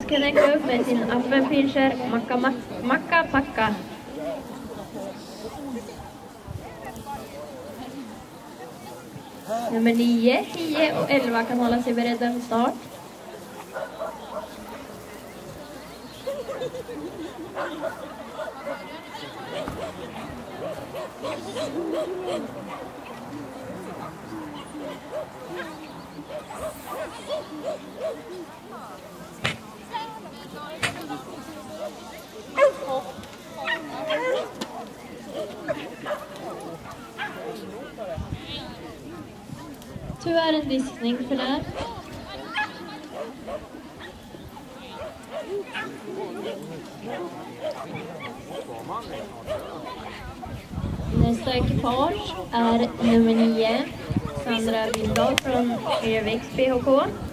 ska den gå upp med sin apfelpinscher macka packa. Nummer 9, 10 och 11 kan hålla sig beredda för start. Tyvärr en diskning för det. Nästa ekipage är nummer 9, Sandra Windahl från Öreviks BHK.